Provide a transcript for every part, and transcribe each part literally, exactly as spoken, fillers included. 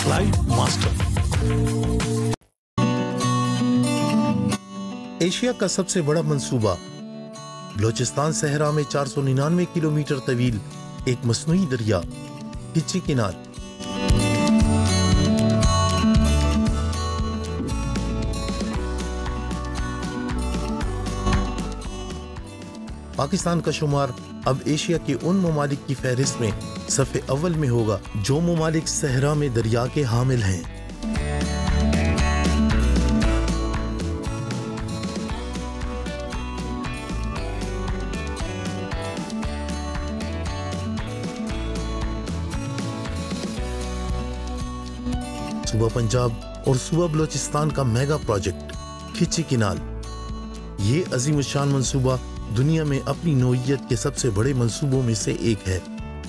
Flight master. Asia का सबसे बड़ा मंसूबा बलोचिस्तान सहरा में चार सौ निन्यानवे किलोमीटर तवील एक मसनूई दरिया खिच्ची किनाल। पाकिस्तान का शुमार अब एशिया के उन ममालिक की फहरिस्त में सफ़े अव्वल में होगा जो ममालिक सहरा में दरिया के हामिल हैं। सूबा पंजाब और सूबा बलोचिस्तान का मेगा प्रोजेक्ट खिच्ची किनाल। ये अजीम शान मंसूबा दुनिया में अपनी नौइयत के सबसे बड़े मंसूबों में से एक है।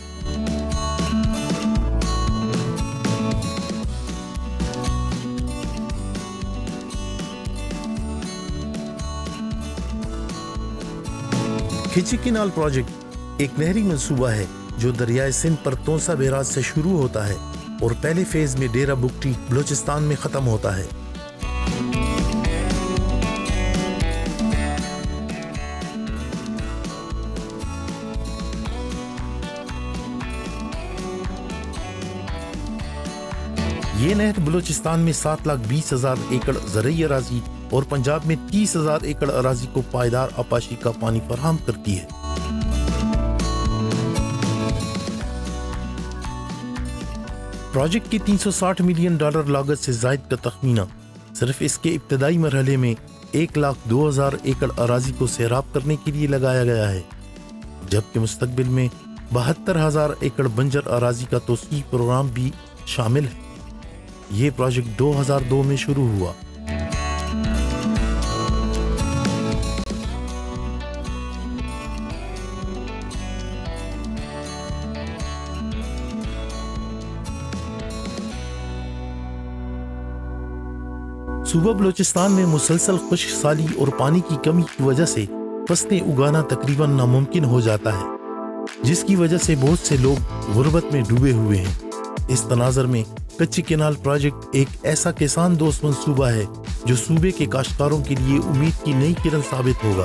खिच्ची किनाल प्रोजेक्ट एक नहरी मंसूबा है जो दरियाए सिंध पर तोंसा बैराज से शुरू होता है और पहले फेज में डेरा बुगटी बलोचिस्तान में खत्म होता है। ये नहर बलोचिस्तान में सात लाख बीस हजार एकड़ ज़रई अराजी और पंजाब में तीस हजार एकड़ अराजी को पायदार आपाशी का पानी फराहम करती है। प्रोजेक्ट की तीन सौ साठ मिलियन डॉलर लागत से जायद का तखमीना सिर्फ इसके इब्तदाई मरहले में एक लाख दो हजार एकड़ अराजी को सैराब करने के लिए लगाया गया है, जबकि मुस्तकबिल में बहत्तर हजार एकड़ बंजर अराजी का तोसीह प्रोग्राम भी शामिल है। ये प्रोजेक्ट दो हजार दो में शुरू हुआ। सूबा बलोचिस्तान में मुसलसल खुश्क साली और पानी की कमी की वजह से फसलें उगाना तकरीबन नामुमकिन हो जाता है, जिसकी वजह से बहुत से लोग गुर्बत में डूबे हुए हैं। इस तनाज़र में खिच्ची किनाल प्रोजेक्ट एक ऐसा किसान दोस्त मंसूबा है जो सूबे के काश्तकारों के लिए उम्मीद की नई किरण साबित होगा।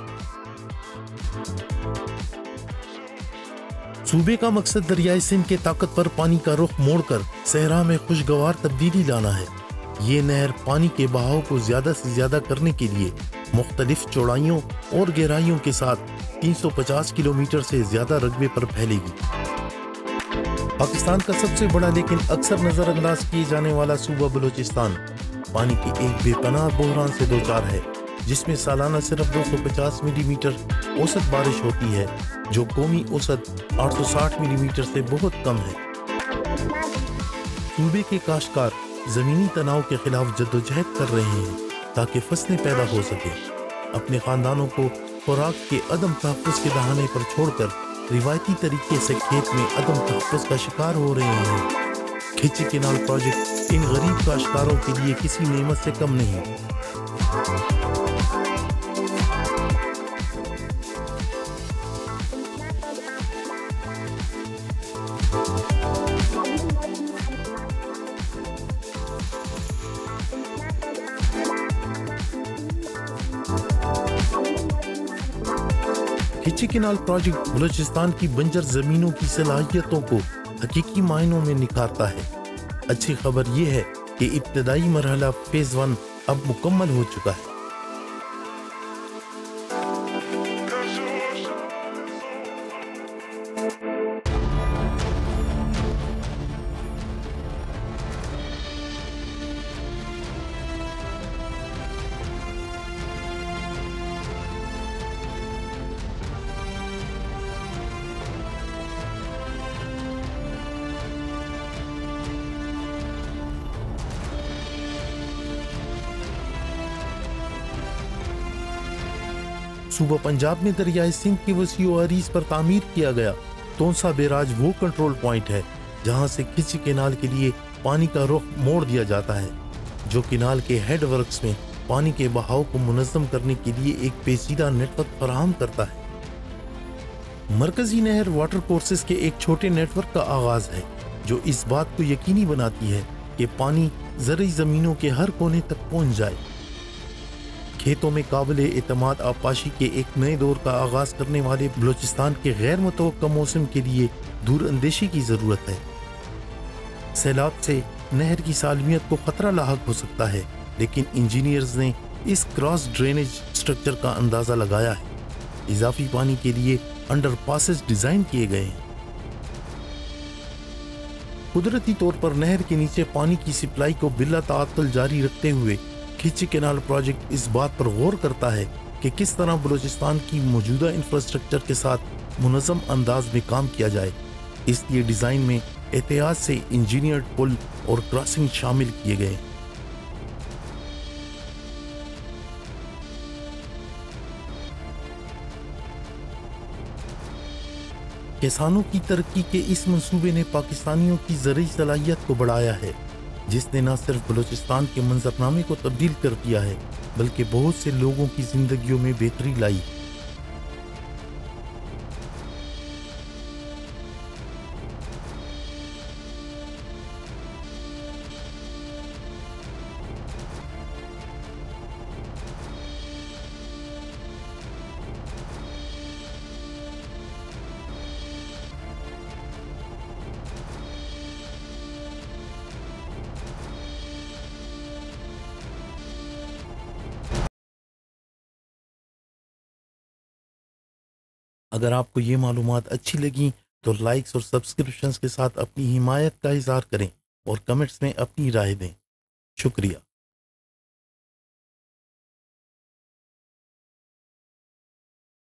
सूबे का मकसद दरियाए सिंध के ताकतवर पानी का रुख मोड़कर सहरा में खुशगवार तब्दीली लाना है। ये नहर पानी के बहाव को ज्यादा से ज्यादा करने के लिए मुख्तलिफ चौड़ाइयों और गहराइयों के साथ तीन सौ पचास किलोमीटर से ज्यादा रकबे पर फैलेगी। पाकिस्तान का सबसे बड़ा लेकिन अक्सर नजरअंदाज किए जाने वाला सूबा बलोचिस्तान पानी के एक बेपनाह बहरान से दो चार है, जिसमें सालाना सिर्फ दो सौ पचास मिलीमीटर औसत बारिश होती है, जो कौमी औसत आठ सौ साठ मिलीमीटर से बहुत कम है। सूबे के काश्तकार जमीनी तनाव के खिलाफ जद्दोजहद कर रहे हैं ताकि फसलें पैदा हो सके। अपने खानदानों को खुराक के अदम तहफ़्फ़ुज़ के बहाने पर छोड़कर रिवायती तरीके से खेत में अदम तहफ़्फ़ुज़ का शिकार हो रहे हैं। खिच्ची किनाल प्रोजेक्ट इन गरीब काश्तकारों के लिए किसी नेमत से कम नहीं। खिच्ची किनाल प्रोजेक्ट बलूचिस्तान की बंजर जमीनों की सलाहियतों को हकीकी मायनों में निखारता है। अच्छी खबर यह है कि इब्तदाई मरहला फेज वन अब मुकम्मल हो चुका है। सूबा पंजाब में दरियाए सिंध के वसीओ अरीज पर तामीर किया गया तोंसा बैराज वो कंट्रोल पॉइंट है जहां से खिच्ची केनाल के लिए पानी का रुख मोड़ दिया जाता है, जो किनाल के हेड वर्क्स में पानी के बहाव को मुनज़्ज़म करने के लिए एक पेचीदा नेटवर्क फराहम करता है। मरकजी नहर वाटर कोर्सेज के एक छोटे नेटवर्क का आगाज है जो इस बात को यकीनी बनाती है کہ پانی زرعی زمینوں کے ہر کونے تک پہنچ جائے۔ کھیتوں میں قابل اعتماد آبپاشی کے ایک نئے دور کا آغاز کرنے والے بلوچستان کے غیر متوقع موسم کے لیے دور اندیشی کی ضرورت ہے۔ سیلاب سے نہر کی سالمیت کو خطرہ لاحق ہو سکتا ہے، لیکن انجینئرز نے اس کراس ڈرینیج سٹرکچر کا اندازہ لگایا ہے۔ اضافی پانی کے لیے انڈر پاسز ڈیزائن کیے گئے ہیں۔ قدرتی طور پر نہر کے نیچے پانی کی سپلائی کو بلا تعطل جاری رکھتے ہوئے کھچی کینال پروجیکٹ اس بات پر غور کرتا ہے کہ کس طرح بلوچستان کی موجودہ انفراسٹرکچر کے ساتھ منظم انداز میں کام کیا جائے۔ اس لیے ڈیزائن میں احتیاط سے انجینئرڈ پل اور کراسنگ شامل کیے گئے۔ کسانوں کی ترقی کے اس منصوبے نے پاکستانیوں کی زرعی صلاحیت کو بڑھایا ہے، جس نے نہ صرف بلوچستان کے منظرنامے کو تبدیل کر دیا ہے بلکہ بہت سے لوگوں کی زندگیوں میں بہتری لائی۔ اگر آپ کو یہ معلومات اچھی لگیں تو لائکس اور سبسکرپشنز کے ساتھ اپنی حمایت کا اظہار کریں اور کمنٹس میں اپنی رائے دیں۔ شکریہ۔